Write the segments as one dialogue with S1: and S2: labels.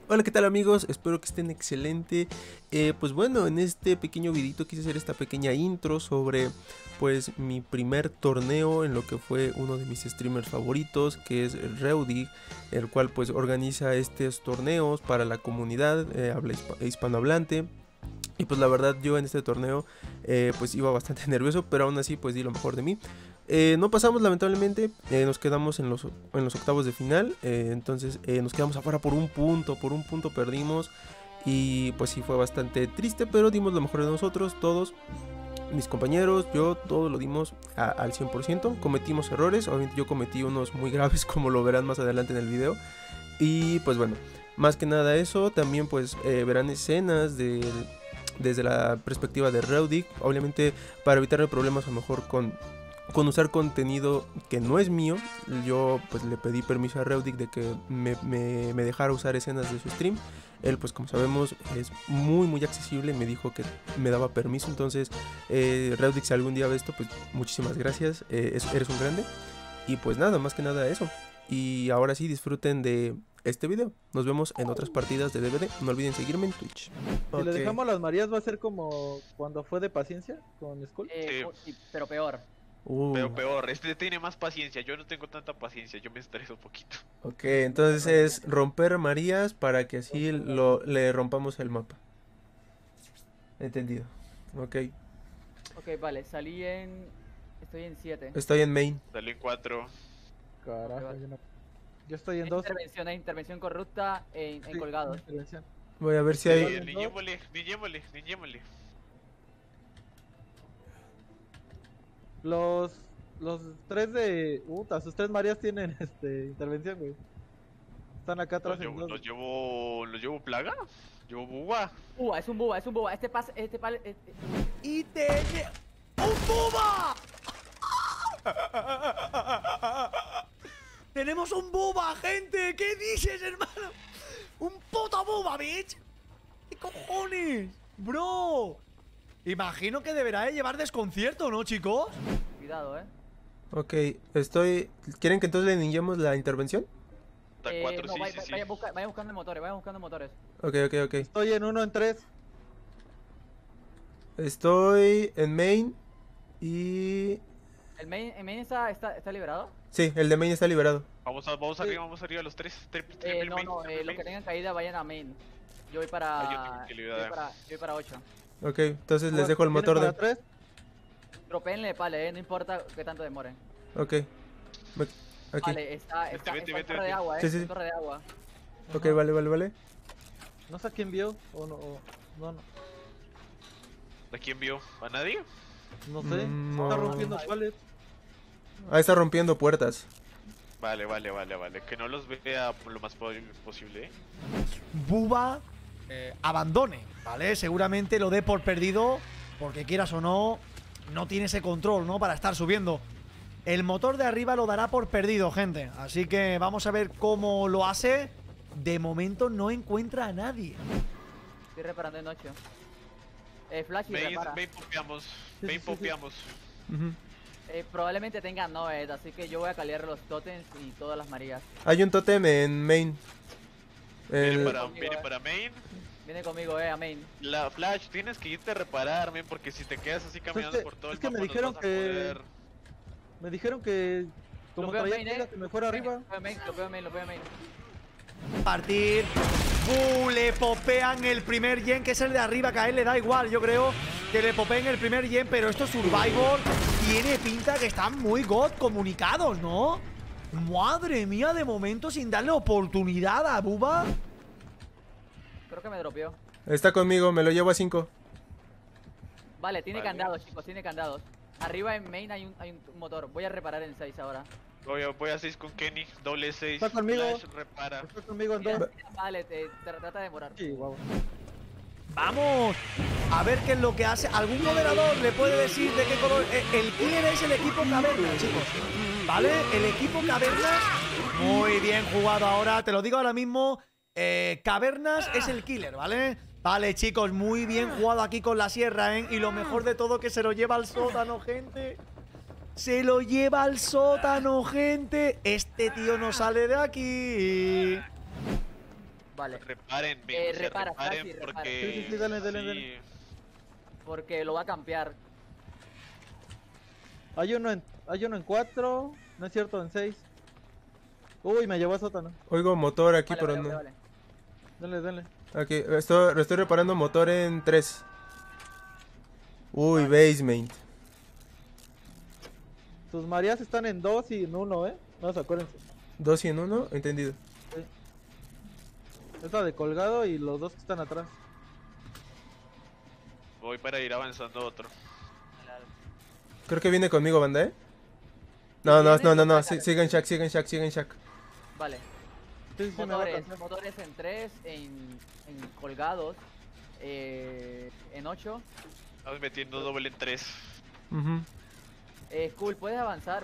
S1: Hola, ¿qué tal amigos? Espero que estén excelente. Pues bueno, en este pequeño videito quise hacer esta pequeña intro sobre pues mi primer torneo en lo que fue uno de mis streamers favoritos, que es Reudig, el cual pues organiza estos torneos para la comunidad hispanohablante. Y pues la verdad yo en este torneo pues iba bastante nervioso, pero aún así pues di lo mejor de mí. No pasamos lamentablemente, nos quedamos en los octavos de final, entonces nos quedamos afuera por un punto perdimos. Y pues sí fue bastante triste, pero dimos lo mejor de nosotros, todos, mis compañeros, yo, todos lo dimos al 100%. Cometimos errores, obviamente yo cometí unos muy graves como lo verán más adelante en el video. Y pues bueno, más que nada eso, también pues verán escenas desde la perspectiva de Reudig, obviamente para evitar problemas a lo mejor con usar contenido que no es mío. Yo pues le pedí permiso a Reudig de que me dejara usar escenas de su stream. Él pues como sabemos es muy accesible, me dijo que me daba permiso. Entonces Reudig, si algún día ve esto, pues muchísimas gracias, eres un grande. Y pues nada, más que nada eso. Y ahora sí, disfruten de este video. Nos vemos en otras partidas de DBD. No olviden seguirme en Twitch.
S2: Si le dejamos las Marías va a ser como cuando fue de paciencia con Skull.
S3: Sí, pero peor.
S4: Pero peor, este tiene más paciencia, yo no tengo tanta paciencia, yo me estreso un poquito.
S1: Ok, entonces es romper Marías para que así le rompamos el mapa. Entendido. Ok.
S3: Ok, vale, salí en... Estoy en 7.
S1: Estoy en main.
S4: Salí en 4.
S2: Carajo, yo estoy en 2.
S3: Intervención corrupta en colgados.
S1: Voy a ver si hay...
S4: Niñémosle.
S2: Los tres de... sus tres Marías tienen intervención, güey. Están acá atrás.
S4: ¿Los llevo plaga? ¿Llevo buba?
S3: Es un buba.
S5: ¡Y ¡un buba! ¡Tenemos un buba, gente! ¿Qué dices, hermano? ¡Un puto buba, bitch! ¿Qué cojones? ¡Bro! Imagino que deberá de llevar desconcierto, ¿no, chicos?
S3: Cuidado,
S1: Ok, ¿Quieren que entonces le ninjemos la intervención?
S4: Está 4,
S3: no,
S4: sí.
S3: Vayan buscando motores,
S1: Ok.
S2: Estoy en 1 en 3.
S1: Estoy en main y...
S3: ¿El main está liberado?
S1: Sí, el de main está liberado.
S4: Vamos arriba los tres.
S3: Los que tengan caída vayan a main. Yo voy para... Yo voy para 8.
S1: Ok, entonces les dejo el motor de...
S2: 3.
S3: Dropéenle pale, no importa que tanto demoren.
S1: Ok. Aquí.
S3: Vale, está
S4: Vete.
S3: torre de agua,
S1: Sí.
S3: torre de agua.
S1: Ok, vale.
S2: No sé a quién vio o no. No.
S4: ¿A quién vio? ¿A nadie?
S2: No sé.
S1: No.
S2: Está rompiendo palets.
S1: Está rompiendo puertas.
S4: Vale. Que no los vea lo más posible,
S5: Buba abandone, ¿vale? Seguramente lo dé por perdido, porque quieras o no, no tiene ese control, ¿no? Para estar subiendo. El motor de arriba lo dará por perdido, gente. Así que vamos a ver cómo lo hace. De momento no encuentra a nadie.
S3: Estoy reparando en 8. Flash y repara.
S4: Main popeamos.
S3: Probablemente tengan Noed, así que yo voy a calear los totems y todas las Marías.
S1: Hay un tótem en main.
S4: Viene para main.
S3: Viene conmigo, a main.
S4: La Flash, tienes que irte a reparar, men, porque si te quedas así caminando por todo el mapa
S2: me dijeron
S4: no vas a poder.
S2: Me dijeron que... Como traía main, que me fuera arriba.
S3: Lo veo main.
S5: Partir. Le popean el primer gen, que es el de arriba, que a él le da igual. Yo creo que le popeen el primer gen, pero esto Survivor tiene pinta que están muy god comunicados, ¿no? Madre mía, de momento sin darle oportunidad a Buba.
S3: Creo que me dropeó.
S1: Está conmigo, me lo llevo a 5.
S3: Vale, tiene candados, chicos, tiene candados. Arriba en main hay un motor. Voy a reparar en 6 ahora.
S4: Voy a 6 con Kenny, doble 6.
S2: Está conmigo.
S4: Flash repara.
S2: Está conmigo en 2.
S3: Vale, trata de demorar.
S2: Sí, guau.
S5: Vamos a ver qué es lo que hace. ¿Algún moderador le puede decir de qué color? El killer es el equipo Cavernas, chicos. ¿Vale? El equipo Cavernas. Muy bien jugado ahora. Te lo digo ahora mismo. Cavernas es el killer, ¿vale? Vale, chicos, muy bien jugado aquí con la sierra, ¿eh? Y lo mejor de todo que se lo lleva al sótano, gente. Se lo lleva al sótano, gente. Este tío no sale de aquí.
S3: Vale.
S4: Reparen,
S3: repara,
S4: reparen
S3: Flash, repara.
S4: porque...
S2: Sí, dale.
S3: Porque lo va a campear.
S2: Hay uno en 4, no es cierto, en 6. Uy, me llevó a sótano.
S1: Oigo motor aquí,
S3: Vale,
S1: pero
S3: vale,
S1: no.
S3: vale.
S2: Dale.
S1: Aquí, estoy reparando motor en 3. Uy, basement.
S2: Sus Marías están en 2 y en 1, No se acuérdense.
S1: 2 y en 1, entendido.
S2: Esta de colgado y los dos que están atrás.
S4: Voy para ir avanzando otro.
S1: Creo que viene conmigo, banda, ¿eh? No, sigue en Shack.
S2: Sí,
S3: Vale.
S2: me va a
S3: Motores,
S2: alcanzar.
S3: motores en 3, en colgados, en 8.
S4: Estamos metiendo doble en 3.
S1: Ujú.
S3: Skull, puedes avanzar.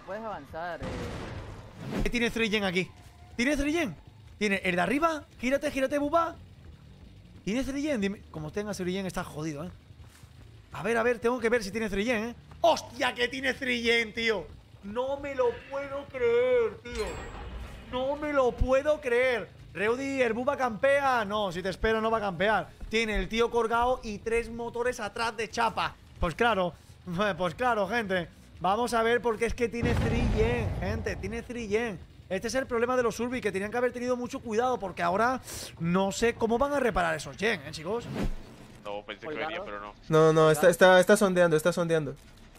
S5: ¿Qué tiene Thrigen aquí? ¿Tiene Thrigen? ¿Tiene el de arriba? Gírate, Buba. ¿Tiene Thrigen? Dime. Como tenga Thrigen está jodido, ¿eh? A ver, tengo que ver si tiene Thrigen, ¿eh? ¡Hostia, que tiene Thrigen, tío! No me lo puedo creer, tío. No me lo puedo creer. Reudy, el Buba campea. No, si te espero no va a campear. Tiene el tío colgado y 3 motores atrás de chapa. Pues claro, gente. Vamos a ver porque es que tiene Thrigen, gente. Tiene Thrigen. Este es el problema de los Urbi, que tenían que haber tenido mucho cuidado porque ahora no sé cómo van a reparar esos gen, chicos.
S4: No, pensé que
S3: Colgado.
S4: venía, pero no.
S1: No, está sondeando.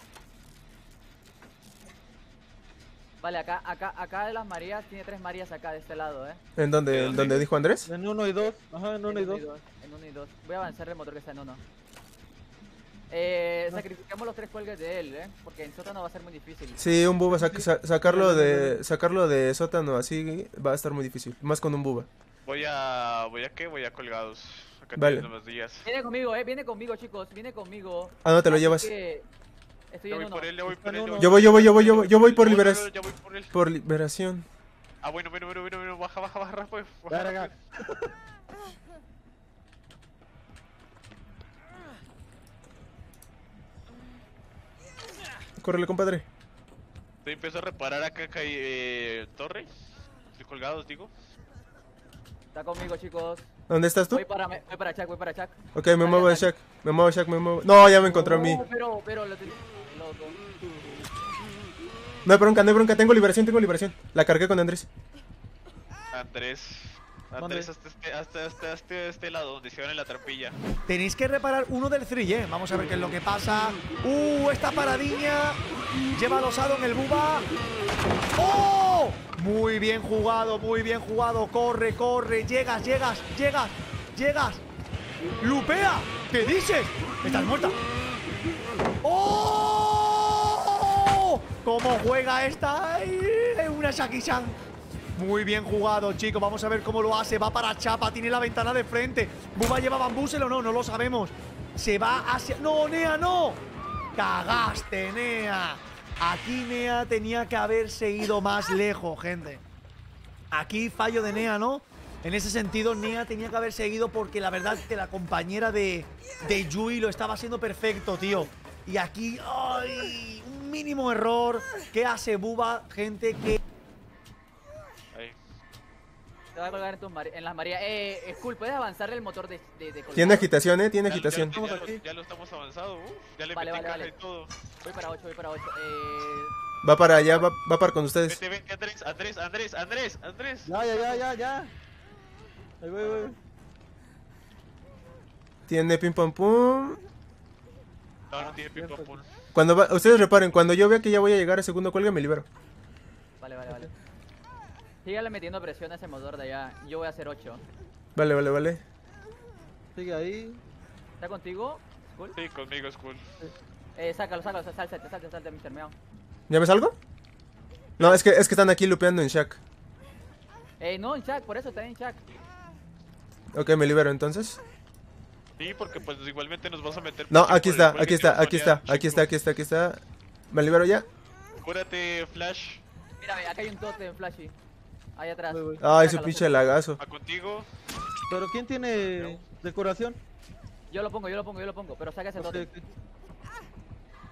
S3: Vale, acá de las Marías, tiene 3 Marías acá de este lado,
S1: ¿En dónde? ¿En dónde dijo Andrés?
S2: En 1 y 2. Ajá, en 1 y 2.
S3: En 1 y 2. Voy a avanzar el motor que está en 1. Sacrificamos los 3 cuelgues de él, porque en sótano va a ser muy difícil.
S1: Sí, un buba, sacarlo de sótano así va a estar muy difícil, más con un buba.
S4: Voy a colgados. Acá
S1: Vale.
S4: tienes los días.
S3: Viene conmigo, chicos, viene conmigo.
S1: Ah, no te lo
S3: Así
S1: llevas.
S3: que estoy
S4: Ya
S3: en
S4: voy
S3: uno.
S4: por él, ya voy por él.
S1: Yo voy por
S4: No,
S1: liberación.
S4: ya voy por él.
S1: Por liberación.
S4: Ah, bueno, baja, rápido.
S2: Verga.
S1: Córrele, compadre.
S4: Empiezo a reparar acá torre. Estoy colgados, digo.
S3: Está conmigo, chicos.
S1: ¿Dónde estás tú?
S3: Voy para Chuck.
S1: Ok, me muevo de Shack. No, ya me encontró a mí.
S3: Pero lo
S1: No hay bronca, tengo liberación. La cargué con Andrés.
S4: Andrés, hasta este lado, donde se van en la trampilla.
S5: Tenéis que reparar uno del Thrigen. Vamos a ver qué es lo que pasa. Esta paradiña. Lleva adosado en el Buba. ¡Oh! Muy bien jugado. Corre. Llegas. ¡Lupea! ¿Qué dices? Estás muerta. ¡Oh! ¿Cómo juega esta? ¡Ay! Una Shaki-chan. Muy bien jugado, chicos. Vamos a ver cómo lo hace. Va para chapa. Tiene la ventana de frente. ¿Buba lleva bambúsel o no? No lo sabemos. Se va hacia... ¡No, Nea, no! ¡Cagaste, Nea! Aquí Nea tenía que haberse ido más lejos, gente. Aquí fallo de Nea, ¿no? En ese sentido, Nea tenía que haberse ido porque la verdad que la compañera de Yui lo estaba haciendo perfecto, tío. Y aquí, ¡ay! Un mínimo error. ¿Qué hace Buba, gente? Que...
S4: Ahí.
S3: Te va a colgar en las Marías. Skull, ¿puedes avanzar el motor de colgado?
S1: Tiene agitación, tiene agitación.
S4: Ya lo estamos avanzando. Ya le
S3: Vale,
S4: metí caja
S3: vale.
S4: y todo.
S3: Voy para 8.
S1: Va para allá, va para con ustedes.
S4: Vete, Andrés.
S2: Ya. Ahí voy.
S1: Tiene pim pam pum.
S4: No tiene pim pam pum.
S1: Ustedes reparen, cuando yo vea que ya voy a llegar al segundo cuelgue, me libero.
S3: Vale. Sígale metiendo presión a ese motor de allá. Yo voy a hacer 8.
S1: Vale.
S2: Sigue ahí.
S3: ¿Está contigo, Skull?
S4: Sí, conmigo, Skull.
S3: Sácalo, salte, Mr. Meow.
S1: ¿Ya me salgo? No, es que están aquí lupeando en Shack.
S3: No, en Chuck, por eso está en Chuck.
S1: Ok, me libero entonces.
S4: Sí, porque pues igualmente nos vas a meter.
S1: No,
S4: por
S1: aquí
S4: el cuelgue
S1: está.
S4: chico.
S1: Me libero ya.
S4: Cúrate, Flash.
S3: Mira, acá hay un totem, Flashy. Ahí atrás.
S2: Voy.
S1: Ay, su
S3: Sácalo,
S1: pinche lagazo.
S4: Va contigo.
S2: Pero ¿quién tiene decoración?
S3: Yo lo pongo, pero saca ese
S2: Ok,
S3: totem.
S2: ok.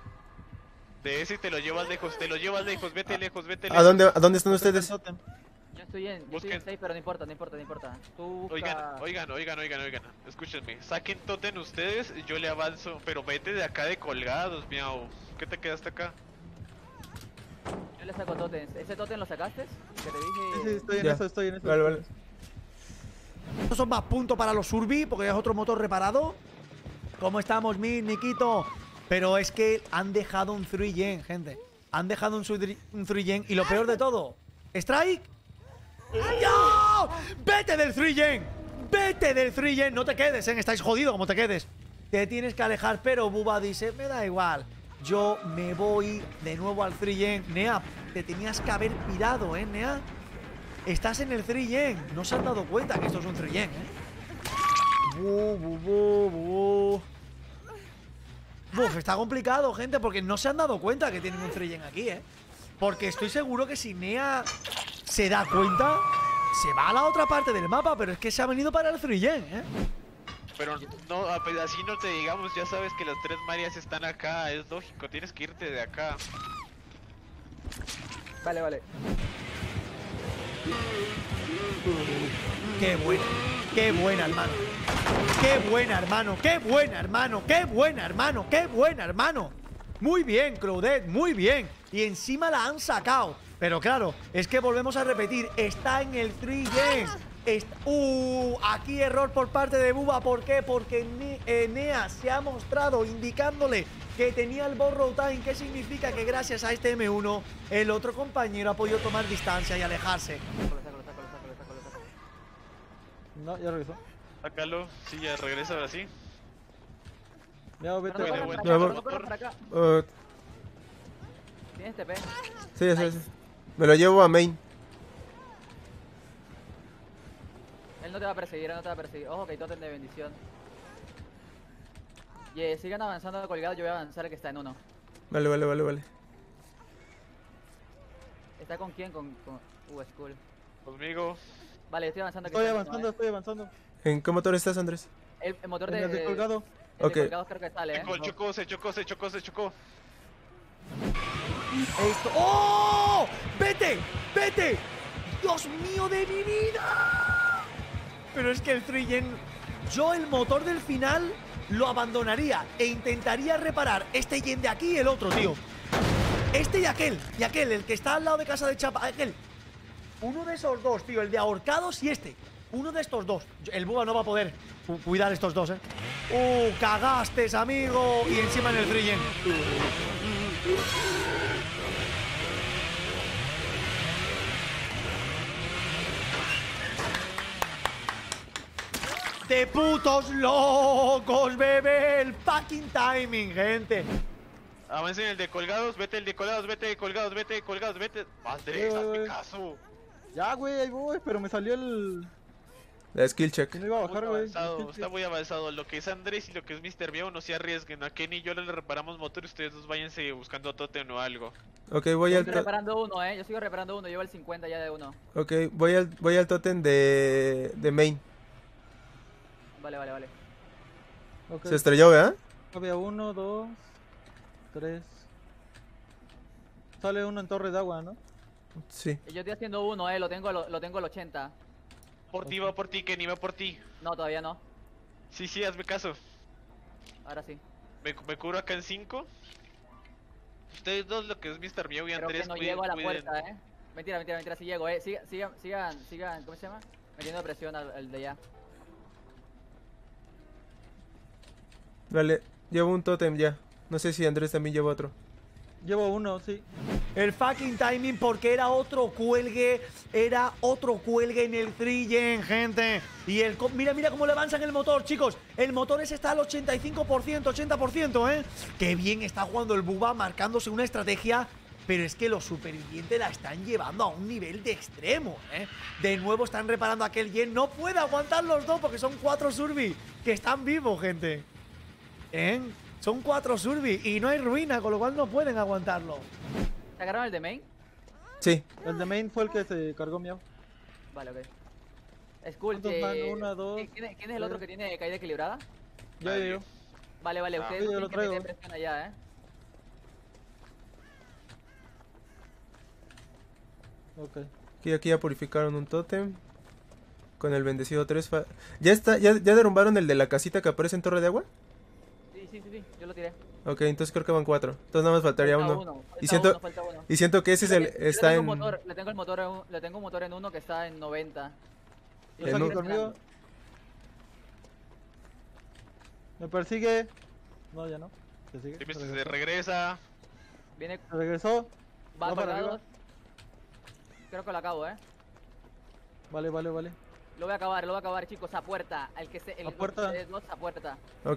S4: De ese te lo llevas lejos, vete lejos.
S1: ¿A dónde están ustedes?
S3: Yo estoy en
S4: Busquen.
S3: 6, pero no importa. Tú busca...
S4: Oigan. Escúchenme. Saquen totem ustedes, yo le avanzo. Pero vete de acá de colgados, miau. ¿Qué te quedaste acá?
S3: Yo le saco totems. ¿Ese totem lo sacaste? Que te
S2: Sí,
S3: dije...
S2: estoy en
S1: Ya.
S2: eso, estoy en eso.
S1: Vale.
S5: Estos son más puntos para los Surbi, porque ya es otro motor reparado. ¿Cómo estamos, Nikito? Pero es que han dejado un 3gen, gente. Han dejado un 3gen. Y lo peor de todo, ¿Strike? ¡No! ¡Vete del 3gen! ¡Vete del 3gen! No te quedes, ¿eh? Estáis jodidos como te quedes. Te tienes que alejar, pero Buba dice, me da igual. Yo me voy de nuevo al 3gen. Nea, te tenías que haber pirado, ¿eh, Nea? Estás en el 3gen. No se han dado cuenta que esto es un 3gen, ¿eh? Buf, está complicado, gente, porque no se han dado cuenta que tienen un 3gen aquí, ¿eh? Porque estoy seguro que si Nea se da cuenta, se va a la otra parte del mapa, pero es que se ha venido para el 3gen, ¿eh?
S4: Pero no, así no te digamos, ya sabes que las 3 Marias están acá, es lógico, tienes que irte de acá.
S3: Vale.
S5: Qué buena, hermano. Qué buena, hermano. Muy bien, Claudette, muy bien. Y encima la han sacado. Pero claro, es que volvemos a repetir, está en el 3gen. Aquí error por parte de Buba. ¿Por qué? Porque Nea se ha mostrado indicándole que tenía el borrow time. ¿Qué significa? Que gracias a este M1 el otro compañero ha podido tomar distancia y alejarse.
S3: Sácalo.
S2: No, ya regresó.
S4: Sácalo, sí, ya regresa ahora sí.
S2: Ya, vete.
S3: Pero no
S4: bueno.
S3: corras
S1: Ya,
S3: para acá.
S1: Uh,
S3: ¿Tienes TP?
S1: sí, ya sé. Me lo llevo a main.
S3: Él no te va a perseguir, Ojo que hay totem de bendición. Y sigan avanzando colgados, yo voy a avanzar el que está en 1.
S1: Vale.
S3: ¿Está con quién? Con... es cool.
S4: Conmigo.
S3: Vale, estoy avanzando.
S2: Estoy avanzando.
S1: ¿En qué motor estás, Andrés?
S3: El motor
S2: En el de colgado.
S3: El
S1: Ok.
S3: de colgados creo que sale,
S4: Se chocó.
S5: Esto. ¡Oh! ¡Vete! ¡Dios mío de mi vida! Pero es que el 3gen, yo el motor del final lo abandonaría e intentaría reparar este gen de aquí y el otro, tío. Este y aquel, el que está al lado de casa de Chapa, aquel. Uno de esos dos, tío, el de ahorcados y este. Uno de estos dos. El Buba no va a poder cuidar estos dos, ¿eh? Cagaste, amigo. Y encima en el 3gen. De putos locos, bebé. El fucking timing, gente.
S4: Avancen el de colgados, vete. Andrés, hazme caso.
S2: Ya, güey, ahí voy, pero me salió el...
S1: La skill check.
S2: Que no iba a bajar, güey.
S4: Está muy avanzado. Lo que es Andrés y lo que es Mr. Miau no se arriesguen. A Kenny y yo le reparamos motor y ustedes dos váyanse buscando totem o algo.
S1: Ok, voy al
S3: Estoy reparando uno, yo sigo reparando uno, llevo el 50 ya de uno.
S1: Ok, voy al totem de main.
S3: Vale.
S2: Ok.
S1: Se estrelló, ¿verdad?
S2: Había 1, 2, 3. Sale uno en torre de agua, ¿no?
S1: Sí.
S3: Yo estoy haciendo uno, lo tengo al 80.
S4: Por ti, va por ti, Kenny, va por ti.
S3: No, todavía no.
S4: Sí, hazme caso.
S3: Ahora sí.
S4: Me cubro acá en 5. Ustedes dos, lo que es Mr. Miau y
S3: Creo
S4: Andrés,
S3: que no
S4: cuiden,
S3: llego a la
S4: cuiden.
S3: puerta, Mentira, sí llego, Sigan, ¿cómo se llama? Metiendo presión al de allá.
S1: Vale, llevo un totem ya. No sé si Andrés también lleva otro.
S2: Llevo uno, sí.
S5: El fucking timing porque era otro cuelgue en el 3gen, gente. Y mira cómo le avanzan el motor, chicos. El motor ese está al 85%, 80%, ¿eh? Qué bien está jugando el Buba, marcándose una estrategia. Pero es que los supervivientes la están llevando a un nivel de extremo, ¿eh? De nuevo están reparando aquel gen. No puede aguantar los dos porque son 4 survi que están vivos, gente. ¿Eh? Son 4 survi y no hay ruina, con lo cual no pueden aguantarlo.
S3: ¿Sacaron el de main?
S1: Sí.
S2: El de main fue el que se cargó Miau.
S3: Vale, ok. Es cool.
S2: ¿Cuántos van? 1, 2.
S3: ¿Quién es el otro que tiene caída equilibrada?
S2: Yo.
S3: Vale, ustedes
S2: yo
S3: tienen
S2: lo
S3: que meter
S2: traigo.
S3: presión allá,
S2: Ok.
S1: Aquí ya purificaron un tótem. Con el bendecido 3. ¿Ya está? ¿Ya derrumbaron el de la casita que aparece en Torre de Agua?
S3: Sí, yo lo tiré.
S1: Ok, entonces creo que van 4. Entonces nada más faltaría
S3: Falta
S1: uno.
S3: falta
S1: Y siento,
S3: falta uno.
S1: y siento que ese es el, está
S3: le
S1: en...
S3: tengo el motor le tengo un motor en uno que está en 90. Y
S2: ¿Estás
S1: En
S2: aquí
S1: un-
S2: conmigo? Me persigue. No, ya no. Se sigue.
S4: Dime si se
S2: regresó.
S4: regresa.
S3: Viene,
S2: Se regresó.
S3: va
S2: Va para
S3: colgado.
S2: arriba.
S3: Creo que lo acabo,
S2: Vale.
S3: Lo voy a acabar, chicos, a puerta. El que se. El
S2: A puerta.
S3: ustedes dos, a puerta.
S1: Ok.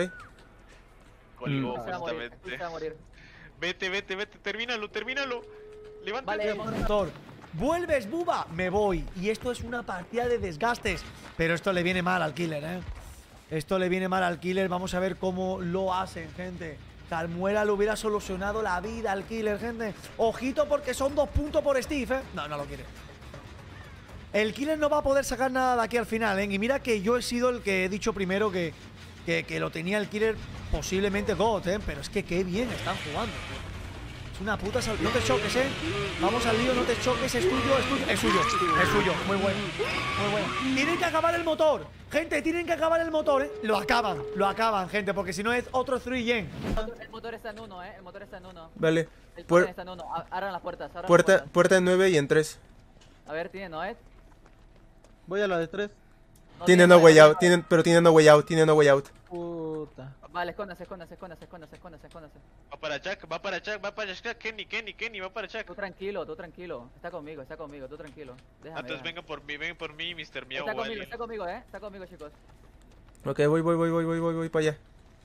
S4: Colgó
S3: Se va a morir,
S4: justamente.
S3: se va a morir.
S4: Vete, termínalo. Levántate.
S3: Vale,
S5: Motor. ¿Vuelves, Buba? Me voy. Y esto es una partida de desgastes. Pero esto le viene mal al killer, ¿eh? Esto le viene mal al killer. Vamos a ver cómo lo hacen, gente. Salmuera le hubiera solucionado la vida al killer, gente. Ojito porque son 2 puntos por Steve, ¿eh? No lo quiere. El killer no va a poder sacar nada de aquí al final, ¿eh? Y mira que yo he sido el que he dicho primero que lo tenía el killer posiblemente God, ¿eh? Pero es que qué bien están jugando. Es una puta sal... No te choques, ¿eh? Vamos al lío, no te choques. Es tuyo. Muy bueno. Tienen que acabar el motor. Gente, tienen que acabar el motor, ¿eh? Lo acaban, gente. Porque si no es otro 3 gen.
S3: El motor está en uno, el motor está en uno.
S1: Vale.
S3: El
S1: Puer-
S3: token está en uno. Abran las puertas, abran las
S1: puerta,
S3: puertas.
S1: puerta en 9 y en 3.
S3: A ver, tiene Noed.
S2: Voy a la de 3.
S1: Tiene no way out, pero tiene no way out.
S2: Puta.
S3: Vale, escóndase.
S4: Va para Jack. Kenny, va para Jack.
S3: Tú tranquilo. Está conmigo, tú tranquilo. Déjame.
S4: Entonces vengan por mí, Mr. Miau.
S3: Está conmigo, chicos.
S1: Ok, voy para allá.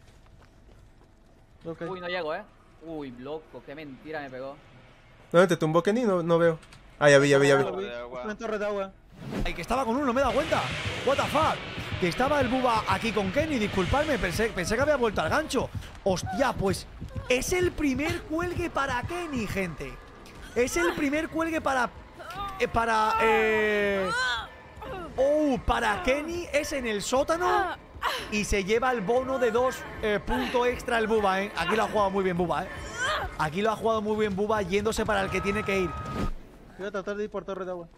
S2: Ok.
S3: Uy, no llego, Uy, loco, qué mentira me pegó.
S1: ¿Dónde te tumbó Kenny? No veo. Ah, ya vi.
S2: Lo vi.
S4: De agua.
S2: Está en torre de agua.
S5: Ay, que estaba con uno, me he dado cuenta. What the fuck. Que estaba el Buba aquí con Kenny. Disculpadme, pensé que había vuelto al gancho. Hostia, pues es el primer cuelgue para Kenny, gente. Es el primer cuelgue para Kenny. Es en el sótano. Y se lleva el bono de 2 puntos extra el Buba, ¿eh? Aquí lo ha jugado muy bien Buba, ¿eh? Aquí lo ha jugado muy bien Buba, yéndose para el que tiene que ir.
S2: Voy a tratar de ir por torre de agua.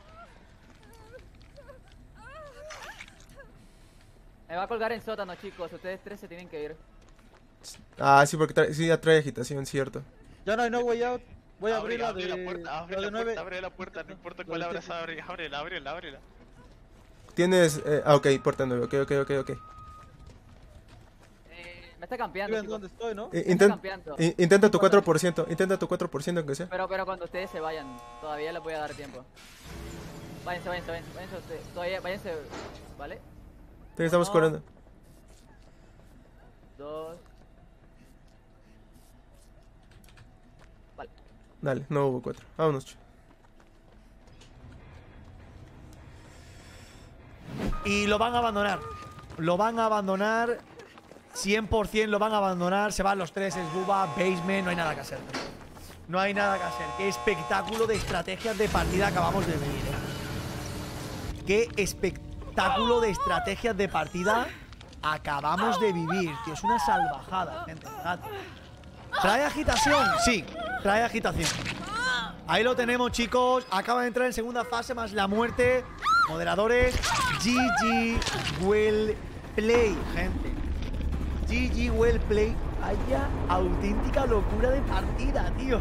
S3: Me va a colgar en sótano, chicos. Ustedes tres se tienen que ir.
S1: Ah, sí, porque sí atrae agitación, cierto.
S2: Ya no hay no way out. Voy a abrir la
S4: Abre
S2: de...
S4: la puerta,
S2: la de 9.
S4: abre la puerta, no importa cuál abras, ábrela.
S1: Tienes... ok, puerta 9, ok.
S3: Me está campeando,
S2: Ven
S3: chicos.
S2: dónde estoy, ¿no?
S3: Campeando.
S1: Intenta tu 4%, aunque sea.
S3: Pero cuando ustedes se vayan, todavía les voy a dar tiempo. Váyanse ustedes. Todavía, váyanse. ¿Vale?
S1: Te estamos
S3: No.
S1: corriendo.
S3: 2. Vale.
S1: Dale, no hubo 4. Vámonos.
S5: Y lo van a abandonar. 100% lo van a abandonar. Se van los 3, es Buba, Basement. No hay nada que hacer. No hay nada que hacer. Qué espectáculo de estrategias de partida acabamos de vivir, Qué espectáculo de estrategias de partida acabamos de vivir. Tío, es una salvajada, gente. ¿Trae agitación? Sí, trae agitación. Ahí lo tenemos, chicos. Acaba de entrar en segunda fase más la muerte. Moderadores, GG well play, gente. GG well play. Vaya auténtica locura de partida, tío.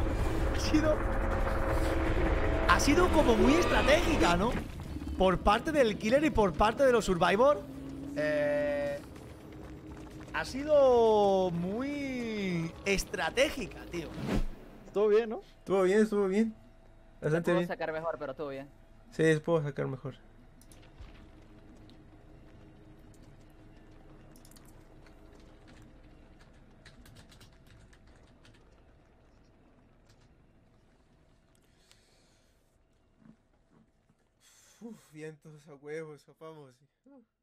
S5: Ha sido como muy estratégica, ¿no? Por parte del killer y por parte de los Survivor. Ha sido muy estratégica, tío.
S2: Estuvo bien, ¿no?
S1: Estuvo bien. Bastante
S3: Puedo
S1: bien.
S3: sacar mejor, pero todo bien.
S1: Sí, puedo sacar mejor. Vientos a huevos, vamos.